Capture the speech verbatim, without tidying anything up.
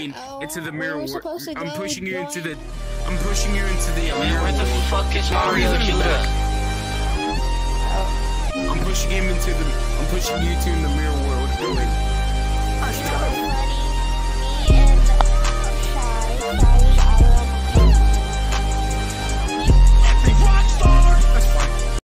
Oh, into the mirror. where we're supposed to I'm go, pushing you join. into the. I'm pushing you into the. Man, where the fuck is Mario Killer? I'm pushing him into the. I'm pushing you two in the mirror.